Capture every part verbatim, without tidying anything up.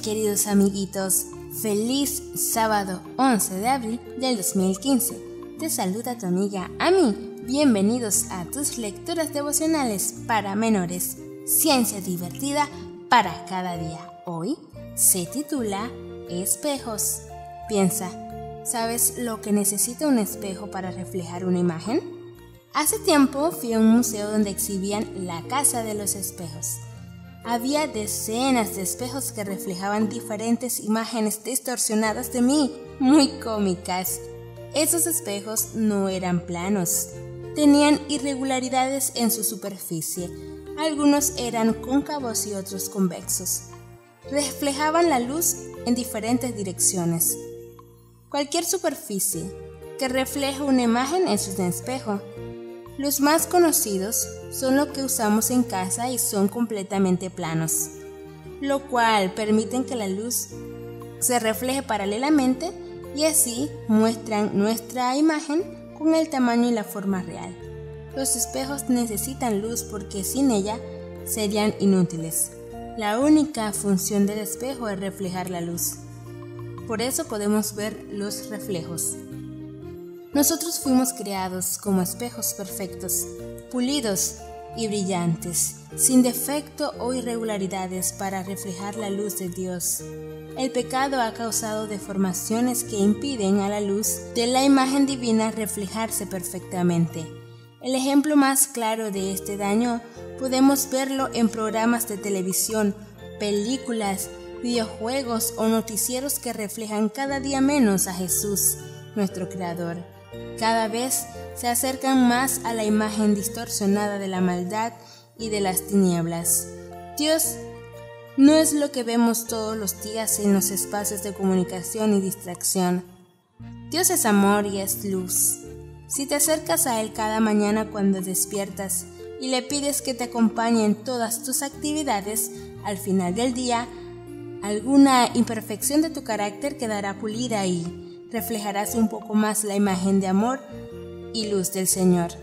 queridos amiguitos, feliz sábado once de abril del dos mil quince. Te saluda tu amiga Ami. Bienvenidos a tus lecturas devocionales para menores. Ciencia divertida para cada día. Hoy se titula Espejos. Piensa, ¿sabes lo que necesita un espejo para reflejar una imagen? Hace tiempo fui a un museo donde exhibían la casa de los espejos. Había decenas de espejos que reflejaban diferentes imágenes distorsionadas de mí, muy cómicas. Esos espejos no eran planos, tenían irregularidades en su superficie. Algunos eran cóncavos y otros convexos. Reflejaban la luz en diferentes direcciones. Cualquier superficie que refleje una imagen es un espejo. Los más conocidos son los que usamos en casa y son completamente planos, lo cual permiten que la luz se refleje paralelamente y así muestran nuestra imagen con el tamaño y la forma real. Los espejos necesitan luz porque sin ella serían inútiles. La única función del espejo es reflejar la luz. Por eso podemos ver los reflejos. Nosotros fuimos creados como espejos perfectos, pulidos y brillantes, sin defecto o irregularidades para reflejar la luz de Dios. El pecado ha causado deformaciones que impiden a la luz de la imagen divina reflejarse perfectamente. El ejemplo más claro de este daño podemos verlo en programas de televisión, películas, videojuegos o noticieros que reflejan cada día menos a Jesús, nuestro Creador. Cada vez se acercan más a la imagen distorsionada de la maldad y de las tinieblas. Dios no es lo que vemos todos los días en los espacios de comunicación y distracción. Dios es amor y es luz. Si te acercas a Él cada mañana cuando despiertas y le pides que te acompañe en todas tus actividades, al final del día, alguna imperfección de tu carácter quedará pulida y reflejarás un poco más la imagen de amor y luz del Señor.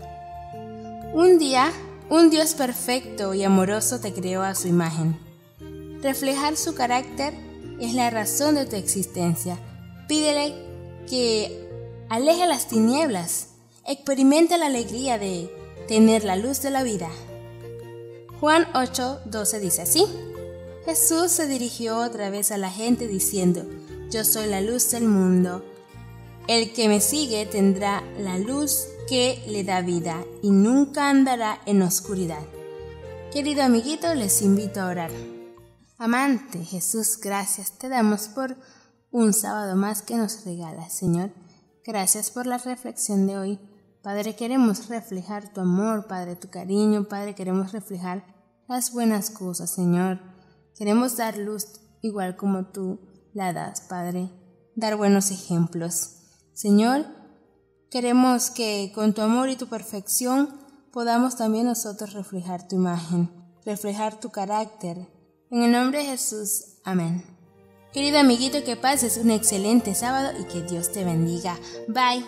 Un día, un Dios perfecto y amoroso te creó a su imagen. Reflejar su carácter es la razón de tu existencia. Pídele que aleje las tinieblas. Experimenta la alegría de tener la luz de la vida. Juan ocho doce dice así: Jesús se dirigió otra vez a la gente diciendo: Yo soy la luz del mundo. El que me sigue tendrá la luz que le da vida y nunca andará en oscuridad. Querido amiguito, les invito a orar. Amante Jesús, gracias te damos por un sábado más que nos regalas, Señor. Gracias por la reflexión de hoy. Padre, queremos reflejar tu amor, Padre, tu cariño. Padre, queremos reflejar las buenas cosas, Señor. Queremos dar luz igual como tú la das, Padre. Dar buenos ejemplos. Señor, queremos que con tu amor y tu perfección podamos también nosotros reflejar tu imagen, reflejar tu carácter. En el nombre de Jesús, amén. Querido amiguito, que pases un excelente sábado y que Dios te bendiga. Bye.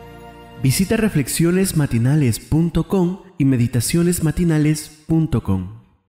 Visita reflexiones matinales punto com y meditaciones matinales punto com.